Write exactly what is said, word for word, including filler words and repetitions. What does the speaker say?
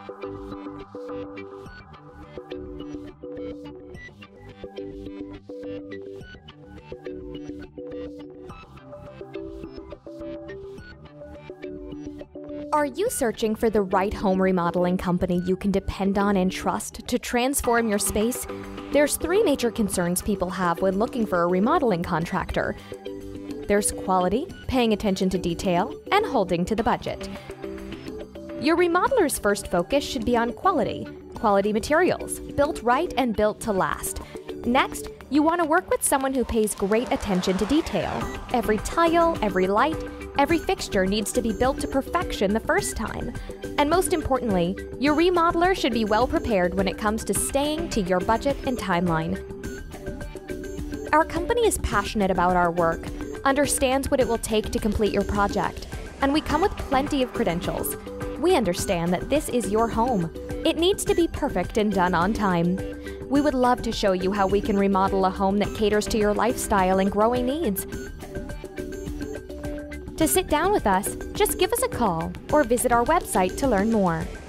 Are you searching for the right home remodeling company you can depend on and trust to transform your space? There's three major concerns people have when looking for a remodeling contractor. There's quality, paying attention to detail, and holding to the budget. Your remodeler's first focus should be on quality. Quality materials, built right and built to last. Next, you want to work with someone who pays great attention to detail. Every tile, every light, every fixture needs to be built to perfection the first time. And most importantly, your remodeler should be well prepared when it comes to staying to your budget and timeline. Our company is passionate about our work, understands what it will take to complete your project, and we come with plenty of credentials. We understand that this is your home. It needs to be perfect and done on time. We would love to show you how we can remodel a home that caters to your lifestyle and growing needs. To sit down with us, just give us a call or visit our website to learn more.